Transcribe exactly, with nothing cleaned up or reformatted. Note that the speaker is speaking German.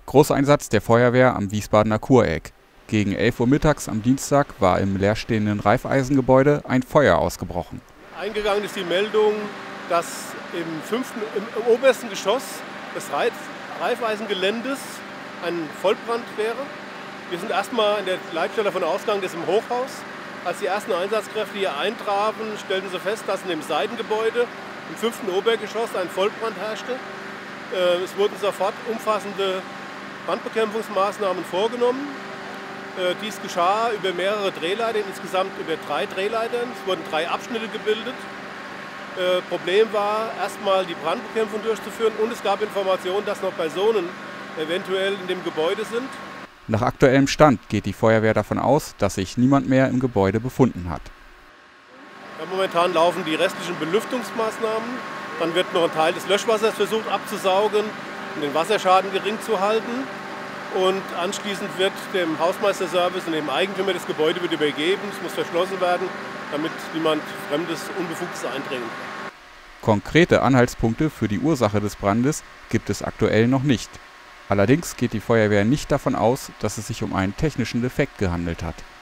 Großeinsatz der Feuerwehr am Wiesbadener Kureck. Gegen elf Uhr mittags am Dienstag war im leerstehenden Raiffeisengebäude ein Feuer ausgebrochen. Eingegangen ist die Meldung, dass im, fünften, im obersten Geschoss des Raiffeisengeländes ein Vollbrand wäre. Wir sind erstmal in der Leitstelle davon ausgegangen, das ist im Hochhaus. Als die ersten Einsatzkräfte hier eintrafen, stellten sie fest, dass in dem Seitengebäude im fünften Obergeschoss ein Vollbrand herrschte. Es wurden sofort umfassende Brandbekämpfungsmaßnahmen vorgenommen. Dies geschah über mehrere Drehleitern, insgesamt über drei Drehleitern. Es wurden drei Abschnitte gebildet. Problem war, erstmal die Brandbekämpfung durchzuführen, und es gab Informationen, dass noch Personen eventuell in dem Gebäude sind. Nach aktuellem Stand geht die Feuerwehr davon aus, dass sich niemand mehr im Gebäude befunden hat. Ja, momentan laufen die restlichen Belüftungsmaßnahmen. Dann wird noch ein Teil des Löschwassers versucht abzusaugen, um den Wasserschaden gering zu halten. Und anschließend wird dem Hausmeisterservice und dem Eigentümer das Gebäude wird übergeben. Es muss verschlossen werden, damit niemand Fremdes, Unbefugtes eindringen kann. Konkrete Anhaltspunkte für die Ursache des Brandes gibt es aktuell noch nicht. Allerdings geht die Feuerwehr nicht davon aus, dass es sich um einen technischen Defekt gehandelt hat.